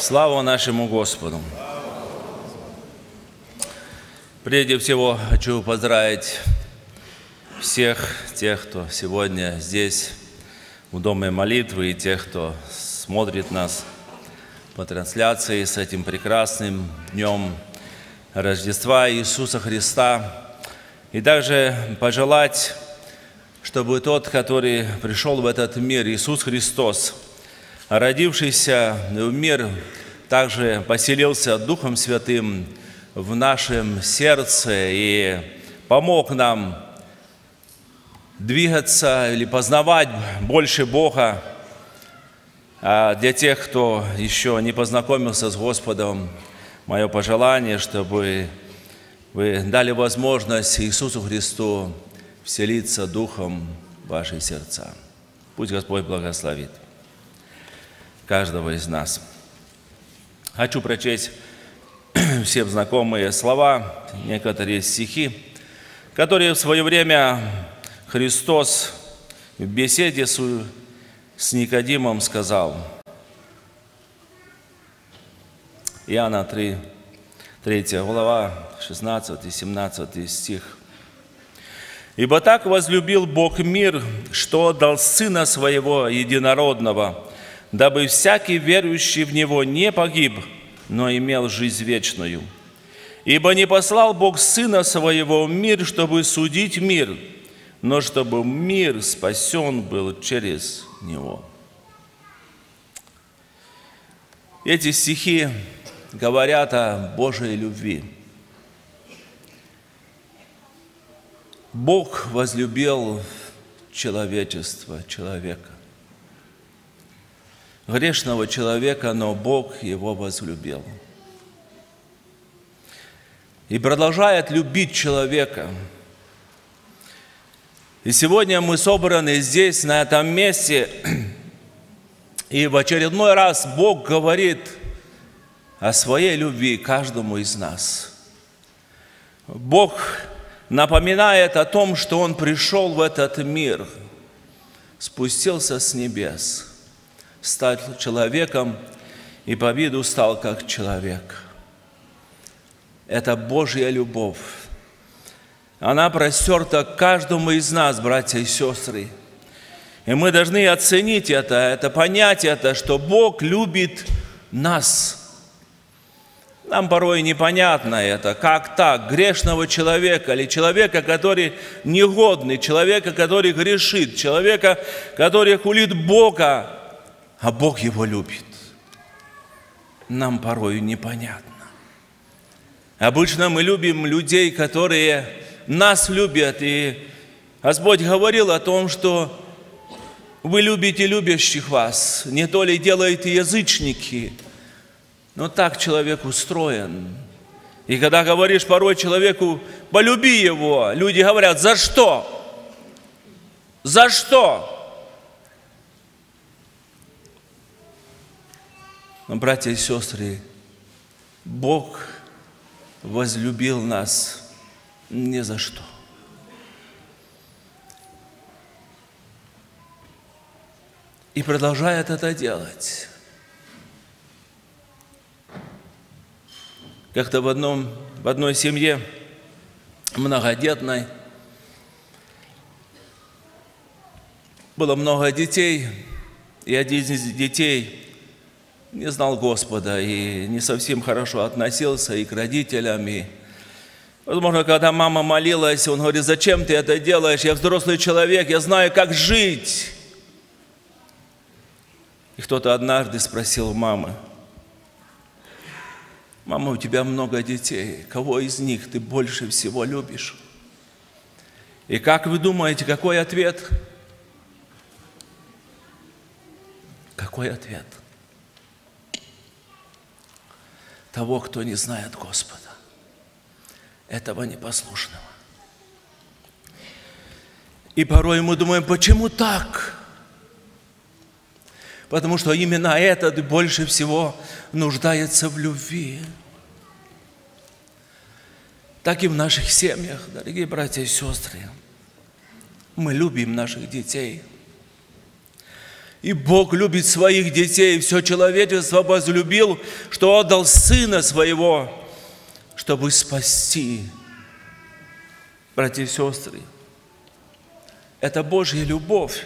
Слава нашему Господу! Прежде всего хочу поздравить всех тех, кто сегодня здесь, в Доме молитвы, и тех, кто смотрит нас по трансляции с этим прекрасным днем Рождества Иисуса Христа. И также пожелать, чтобы тот, который пришел в этот мир, Иисус Христос, родившийся в мир, также поселился Духом Святым в нашем сердце и помог нам двигаться или познавать больше Бога. А для тех, кто еще не познакомился с Господом, мое пожелание, чтобы вы дали возможность Иисусу Христу вселиться Духом в ваши сердца. Пусть Господь благословит каждого из нас. Хочу прочесть всем знакомые слова, некоторые стихи, которые в свое время Христос в беседе с Никодимом сказал. Иоанна 3 глава, 16 и 17 стих. «Ибо так возлюбил Бог мир, что отдал Сына Своего Единородного, дабы всякий верующий в Него не погиб, но имел жизнь вечную. Ибо не послал Бог Сына Своего в мир, чтобы судить мир, но чтобы мир спасен был через Него». Эти стихи говорят о Божьей любви. Бог возлюбил человечество, человека. Грешного человека, но Бог его возлюбил. И продолжает любить человека. И сегодня мы собраны здесь, на этом месте, и в очередной раз Бог говорит о своей любви каждому из нас. Бог напоминает о том, что Он пришел в этот мир, спустился с небес, стал человеком и по виду стал как человек. Это Божья любовь. Она простерта к каждому из нас, братья и сестры. И мы должны оценить это понять это, что Бог любит нас. Нам порой непонятно это, как так, грешного человека или человека, который негодный, человека, который грешит, человека, который хулит Бога, а Бог его любит. Нам порой непонятно. Обычно мы любим людей, которые нас любят, и Господь говорил о том, что вы любите любящих вас, не то ли делаете язычники. Но так человек устроен. И когда говоришь порой человеку, полюби его, люди говорят, за что? За что? Но, братья и сестры, Бог возлюбил нас ни за что. И продолжает это делать. Как-то в одной семье, многодетной, было много детей, и один из детей не знал Господа и не совсем хорошо относился и к родителям. И, возможно, когда мама молилась, он говорит, зачем ты это делаешь? Я взрослый человек, я знаю, как жить. И кто-то однажды спросил у мамы, мама, у тебя много детей, кого из них ты больше всего любишь? И как вы думаете, какой ответ? Какой ответ? Того, кто не знает Господа, этого непослушного. И порой мы думаем, почему так? Потому что именно этот больше всего нуждается в любви. Так и в наших семьях, дорогие братья и сестры. Мы любим наших детей. И Бог любит своих детей, все человечество возлюбил, что отдал Сына Своего, чтобы спасти. Братья и сестры, это Божья любовь.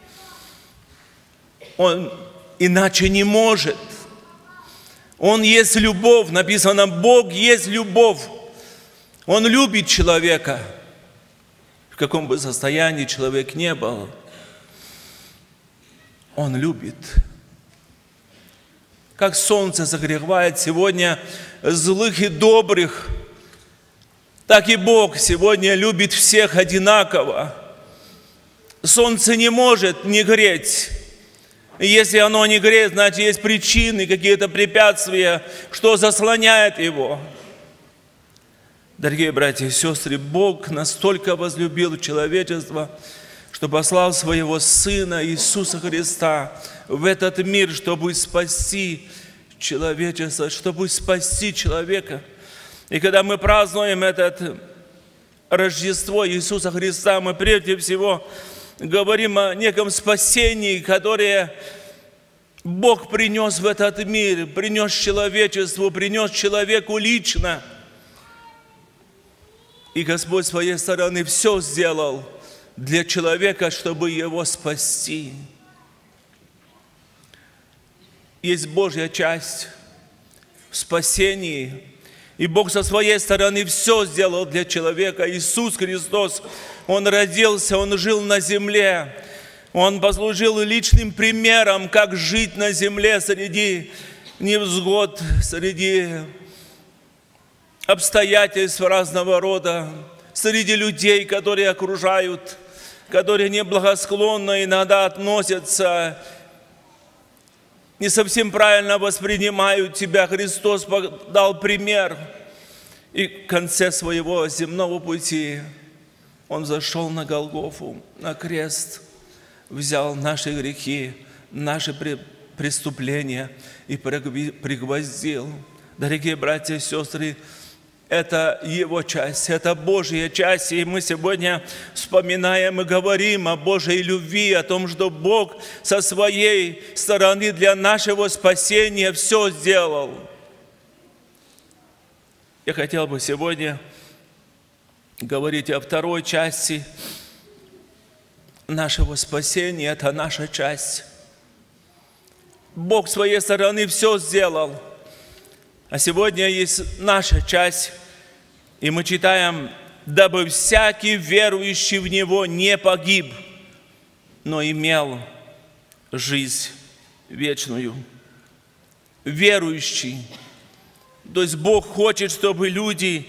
Он иначе не может. Он есть любовь. Написано, Бог есть любовь. Он любит человека, в каком бы состоянии человек не был. Он любит. Как солнце согревает сегодня злых и добрых, так и Бог сегодня любит всех одинаково. Солнце не может не греть. Если оно не греет, значит, есть причины, какие-то препятствия, что заслоняет его. Дорогие братья и сестры, Бог настолько возлюбил человечество, что послал Своего Сына Иисуса Христа в этот мир, чтобы спасти человечество, чтобы спасти человека. И когда мы празднуем это Рождество Иисуса Христа, мы прежде всего говорим о неком спасении, которое Бог принес в этот мир, принес человечеству, принес человеку лично. И Господь с Своей стороны все сделал для человека, чтобы его спасти. Есть Божья часть в спасении. И Бог со Своей стороны все сделал для человека. Иисус Христос, Он родился, Он жил на земле. Он послужил личным примером, как жить на земле среди невзгод, среди обстоятельств разного рода, среди людей, которые окружают, которые неблагосклонно иногда относятся, не совсем правильно воспринимают тебя. Христос дал пример. И в конце своего земного пути Он зашел на Голгофу, на крест, взял наши грехи, наши преступления и пригвоздил. Дорогие братья и сестры, это Его часть, это Божья часть. И мы сегодня вспоминаем и говорим о Божьей любви, о том, что Бог со Своей стороны для нашего спасения все сделал. Я хотел бы сегодня говорить о второй части нашего спасения. Это наша часть. Бог с Своей стороны все сделал. А сегодня есть наша часть. И мы читаем, дабы всякий верующий в Него не погиб, но имел жизнь вечную. Верующий. То есть Бог хочет, чтобы люди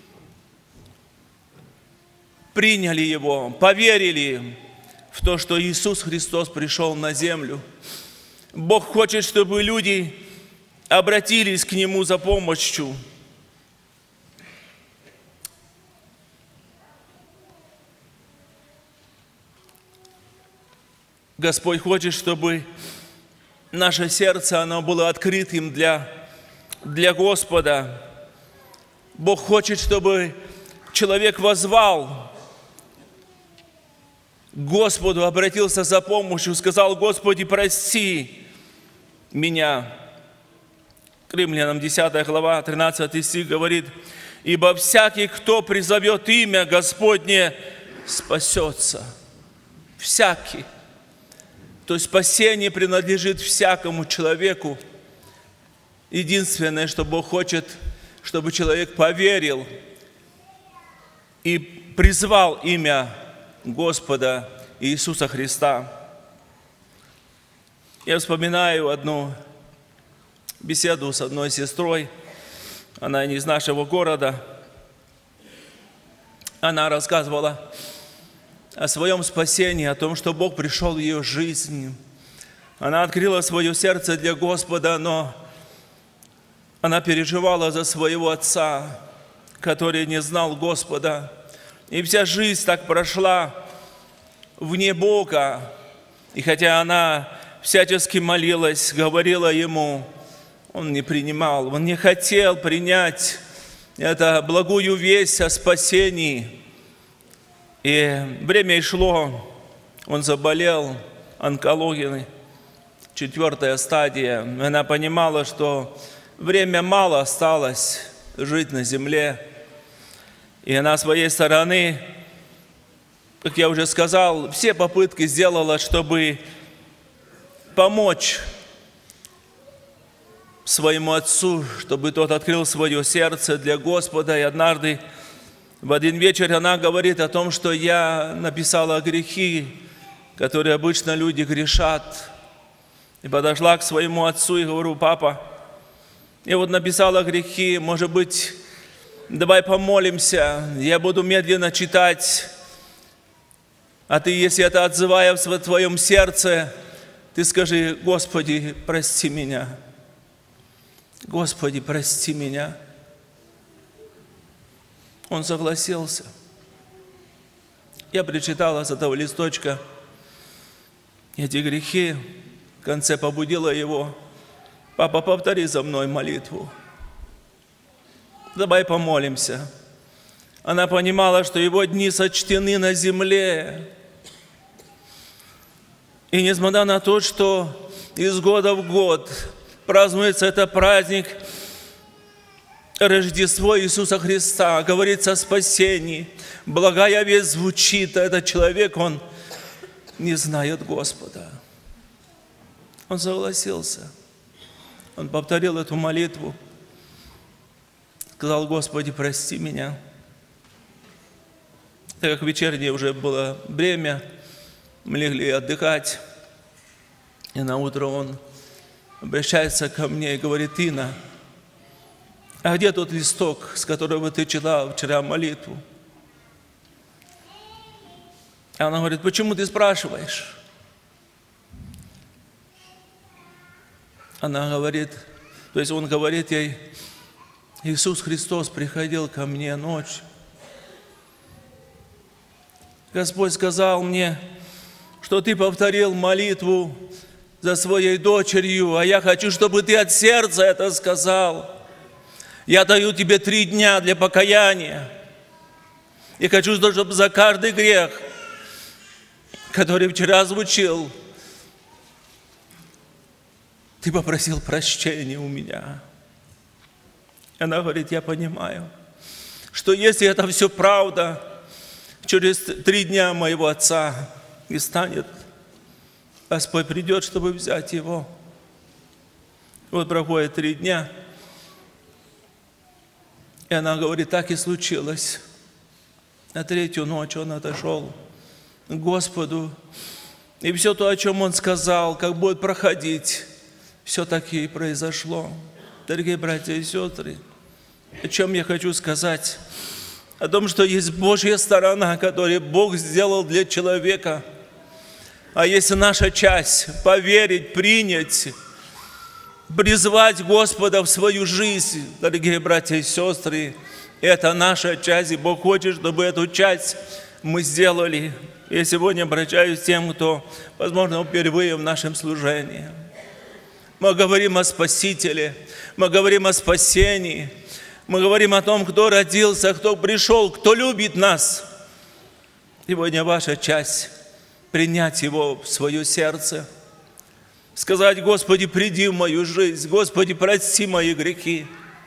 приняли Его, поверили в то, что Иисус Христос пришел на землю. Бог хочет, чтобы люди обратились к Нему за помощью. Господь хочет, чтобы наше сердце, оно было открытым для Господа. Бог хочет, чтобы человек воззвал к Господу, обратился за помощью, сказал: Господи, прости меня. Римлянам 10 глава, 13 стих говорит: «Ибо всякий, кто призовет имя Господне, спасется». Всякий. То есть спасение принадлежит всякому человеку. Единственное, что Бог хочет, чтобы человек поверил и призвал имя Господа Иисуса Христа. Я вспоминаю одну беседу с одной сестрой. Она не из нашего города. Она рассказывала о своем спасении, о том, что Бог пришел в ее жизнь. Она открыла свое сердце для Господа, но она переживала за своего отца, который не знал Господа. И вся жизнь так прошла вне Бога. И хотя она всячески молилась, говорила ему, он не принимал, он не хотел принять эту благую весть о спасении. И время шло, он заболел онкологией, 4-я стадия. Она понимала, что время мало осталось жить на земле. И она с своей стороны, как я уже сказал, все попытки сделала, чтобы помочь своему отцу, чтобы тот открыл свое сердце для Господа. И однажды в один вечер она говорит о том, что я написала грехи, которые обычно люди грешат. И подошла к своему отцу и говорю: папа, я вот написала грехи, может быть, давай помолимся, я буду медленно читать, а ты, если это отзывая в твоем сердце, ты скажи: Господи, прости меня. Господи, прости меня. Он согласился. Я прочитала с этого листочка эти грехи, в конце побудила его: папа, повтори за мной молитву. Давай помолимся. Она понимала, что его дни сочтены на земле. И несмотря на то, что из года в год празднуется этот праздник Рождество Иисуса Христа, говорится о спасении, благая весть звучит, а этот человек, он не знает Господа. Он согласился. Он повторил эту молитву. Сказал: Господи, прости меня. Так как вечернее уже было время, мы легли отдыхать. И на утро он обращается ко мне и говорит: Инна, а где тот листок, с которого ты читал вчера молитву? И она говорит: почему ты спрашиваешь? Она говорит, то есть он говорит ей: Иисус Христос приходил ко мне ночью. Господь сказал мне, что ты повторил молитву за своей дочерью, а я хочу, чтобы ты от сердца это сказал. Я даю тебе 3 дня для покаяния. И хочу, чтобы за каждый грех, который вчера звучил, ты попросил прощения у меня. Она говорит: я понимаю, что если это все правда, через 3 дня моего отца не станет, Господь придет, чтобы взять его. Вот проходит 3 дня, и она говорит: так и случилось. На 3-ю ночь он отошел к Господу, и все то, о чем он сказал, как будет проходить, все таки и произошло. Дорогие братья и сестры, о чем я хочу сказать? О том, что есть Божья сторона, которую Бог сделал для человека. А есть наша часть — поверить, принять, призвать Господа в свою жизнь. Дорогие братья и сестры, это наша часть, и Бог хочет, чтобы эту часть мы сделали. Я сегодня обращаюсь к тем, кто, возможно, впервые в нашем служении. Мы говорим о Спасителе, мы говорим о спасении, мы говорим о том, кто родился, кто пришел, кто любит нас. Сегодня ваша часть — принять Его в свое сердце, сказать: Господи, приди в мою жизнь, Господи, прости мои грехи.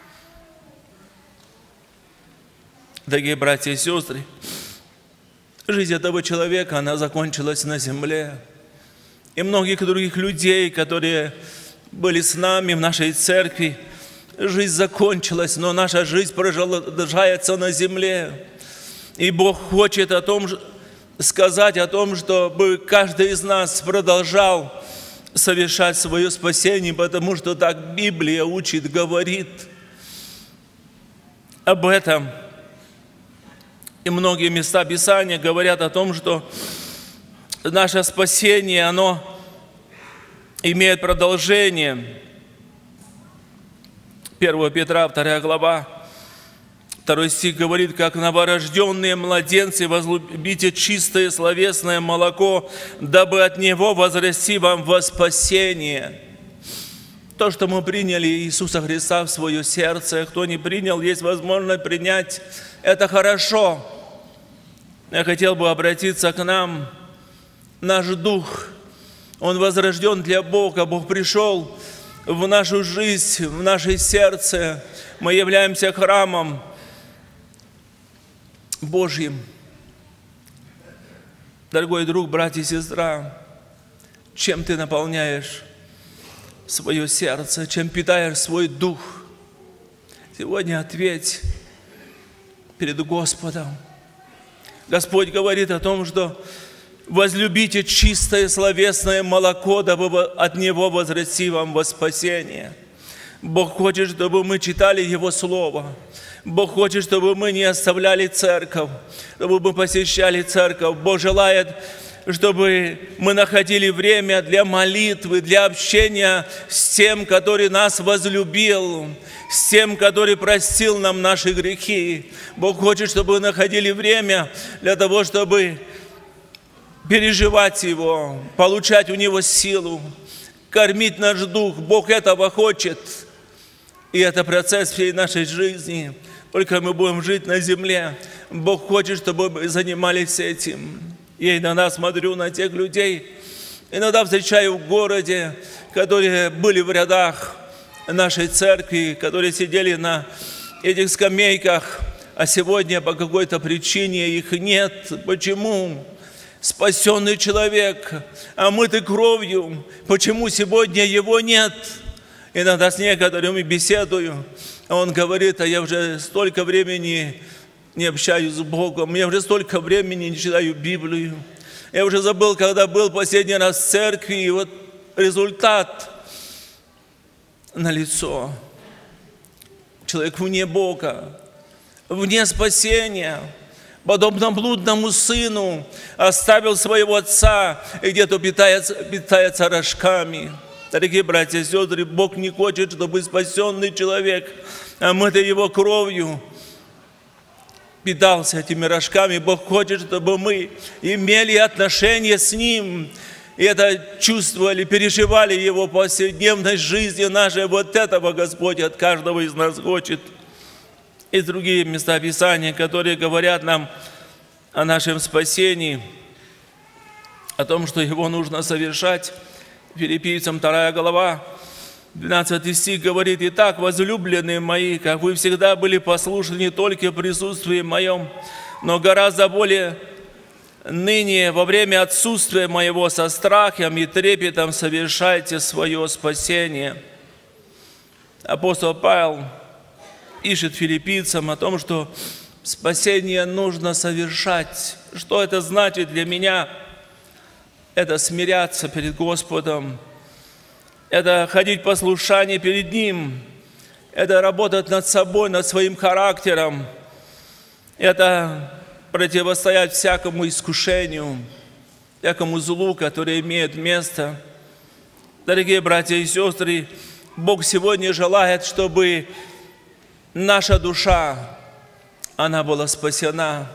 Дорогие братья и сестры, жизнь этого человека, она закончилась на земле. И многих других людей, которые были с нами в нашей церкви, жизнь закончилась, но наша жизнь продолжается на земле. И Бог хочет сказать о том, чтобы каждый из нас продолжал совершать свое спасение, потому что так Библия учит, говорит об этом. И многие места Писания говорят о том, что наше спасение, оно имеет продолжение. 1 Петра, 2 глава, 2 стих говорит: как новорожденные младенцы, возлюбите чистое словесное молоко, дабы от него возрасти вам во спасение. То, что мы приняли Иисуса Христа в свое сердце, кто не принял, есть возможность принять. Это хорошо. Я хотел бы обратиться к нам. Наш дух, Он возрожден для Бога. Бог пришел в нашу жизнь, в наше сердце. Мы являемся храмом Божьим. Дорогой друг, брат и сестра, чем ты наполняешь свое сердце, чем питаешь свой дух? Сегодня ответь перед Господом. Господь говорит о том, что возлюбите чистое словесное молоко, дабы от него возрасти вам во спасение. Бог хочет, чтобы мы читали Его Слово. Бог хочет, чтобы мы не оставляли церковь, чтобы мы посещали церковь. Бог желает, чтобы мы находили время для молитвы, для общения с тем, который нас возлюбил, с тем, который простил нам наши грехи. Бог хочет, чтобы мы находили время для того, чтобы переживать Его, получать у Него силу, кормить наш дух. Бог этого хочет. И это процесс всей нашей жизни. Только мы будем жить на земле. Бог хочет, чтобы мы занимались этим. Я иногда смотрю на тех людей, иногда встречаю в городе, которые были в рядах нашей церкви, которые сидели на этих скамейках, а сегодня по какой-то причине их нет. Почему? Спасенный человек, омытый кровью. Почему сегодня его нет? Иногда с некоторыми беседую, а он говорит: а я уже столько времени не общаюсь с Богом, я уже столько времени не читаю Библию. Я уже забыл, когда был последний раз в церкви, и вот результат налицо. Человек вне Бога, вне спасения, подобно блудному сыну, оставил своего отца и где-то питается рожками. Дорогие братья и сестры, Бог не хочет, чтобы спасенный человек, омытый Его кровью, питался этими рожками. Бог хочет, чтобы мы имели отношения с Ним, и это чувствовали, переживали Его повседневной жизни нашей. Вот этого Господь от каждого из нас хочет. И другие места Писания, которые говорят нам о нашем спасении, о том, что его нужно совершать. Филиппийцам 2 глава, 12 стих говорит: «Итак, возлюбленные мои, как вы всегда были послушны не только в присутствии моем, но гораздо более ныне во время отсутствия моего со страхом и трепетом совершайте свое спасение». Апостол Павел пишет филиппийцам о том, что спасение нужно совершать. Что это значит для меня? Это смиряться перед Господом, это ходить в послушании перед Ним, это работать над собой, над своим характером, это противостоять всякому искушению, всякому злу, которое имеет место. Дорогие братья и сестры, Бог сегодня желает, чтобы наша душа, она была спасена.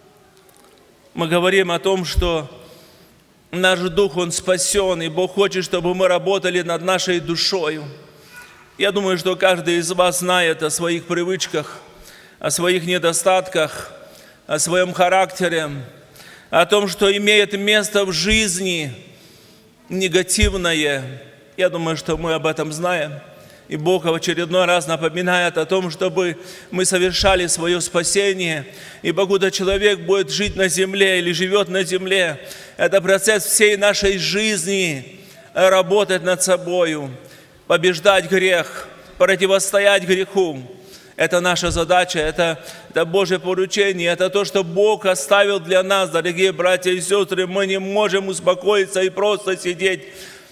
Мы говорим о том, что наш дух, он спасен, и Бог хочет, чтобы мы работали над нашей душою. Я думаю, что каждый из вас знает о своих привычках, о своих недостатках, о своем характере, о том, что имеет место в жизни негативное. Я думаю, что мы об этом знаем. И Бог в очередной раз напоминает о том, чтобы мы совершали свое спасение. И покуда человек будет жить на земле или живет на земле, это процесс всей нашей жизни, работать над собою, побеждать грех, противостоять греху. Это наша задача, это Божье поручение, это то, что Бог оставил для нас, дорогие братья и сестры. Мы не можем успокоиться и просто сидеть.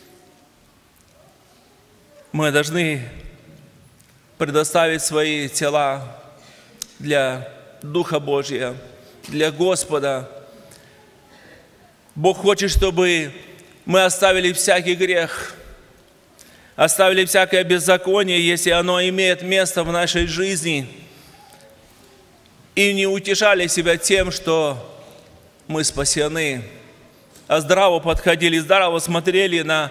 Мы должны предоставить свои тела для Духа Божия, для Господа. Бог хочет, чтобы мы оставили всякий грех, оставили всякое беззаконие, если оно имеет место в нашей жизни, и не утешали себя тем, что мы спасены, а здраво подходили, здраво смотрели на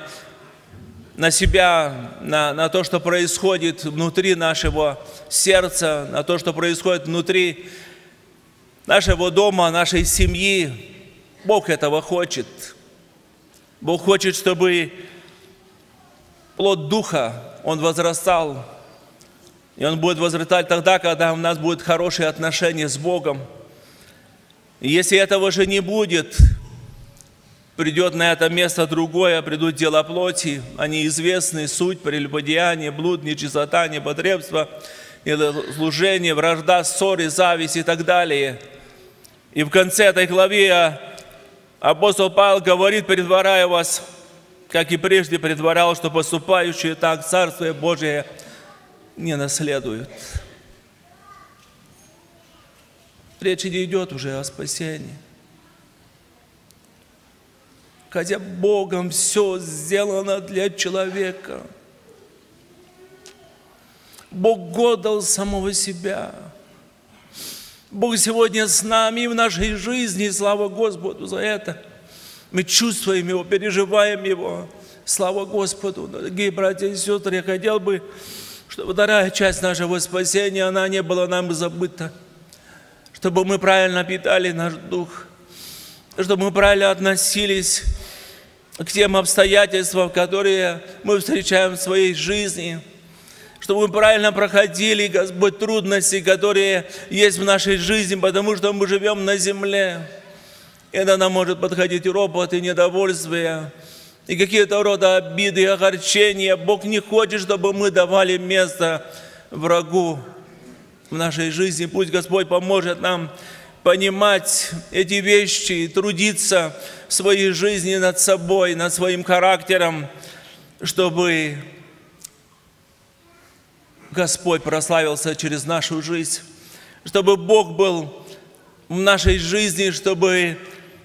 себя, на то, что происходит внутри нашего сердца, на то, что происходит внутри нашего дома, нашей семьи. Бог этого хочет. Бог хочет, чтобы плод Духа, он возрастал. И он будет возрастать тогда, когда у нас будут хорошие отношения с Богом. И если этого же не будет, придет на это место другое, придут дела плоти, они известны: суть, прелюбодеяние, блуд, нечистота, непотребство, служение, вражда, ссоры, зависть и так далее. И в конце этой главы апостол Павел говорит, предваряя вас, как и прежде предварял, что поступающие так Царствие Божие не наследуют. Речь не идет уже о спасении. Хотя Богом все сделано для человека. Бог отдал самого себя. Бог сегодня с нами и в нашей жизни, и слава Господу за это. Мы чувствуем Его, переживаем Его. Слава Господу. Дорогие братья и сестры, я хотел бы, чтобы вторая часть нашего спасения, она не была нам забыта. Чтобы мы правильно питали наш дух. Чтобы мы правильно относились к тем обстоятельствам, которые мы встречаем в своей жизни. Чтобы мы правильно проходили, Господь, трудности, которые есть в нашей жизни, потому что мы живем на земле. И это нам может подходить ропот и недовольствие, и какие-то рода обиды и огорчения. Бог не хочет, чтобы мы давали место врагу в нашей жизни. Пусть Господь поможет нам понимать эти вещи и трудиться в своей жизни над собой, над своим характером, чтобы Господь прославился через нашу жизнь, чтобы Бог был в нашей жизни, чтобы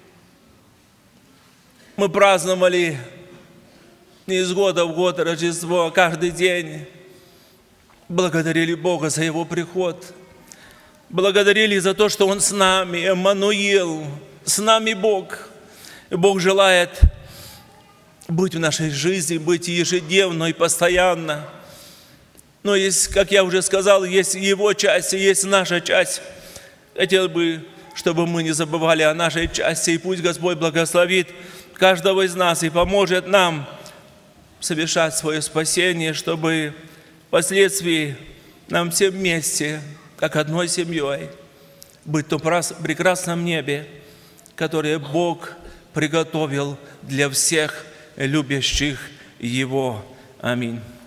мы праздновали не из года в год Рождество, а каждый день благодарили Бога за Его приход, благодарили за то, что Он с нами, Эммануил, с нами Бог. И Бог желает быть в нашей жизни, быть ежедневно и постоянно. Но есть, как я уже сказал, есть Его часть, и есть наша часть. Хотел бы, чтобы мы не забывали о нашей части, и пусть Господь благословит каждого из нас и поможет нам совершать свое спасение, чтобы впоследствии нам всем вместе, как одной семьей, быть в том прекрасном небе, которое Бог приготовил для всех любящих Его. Аминь.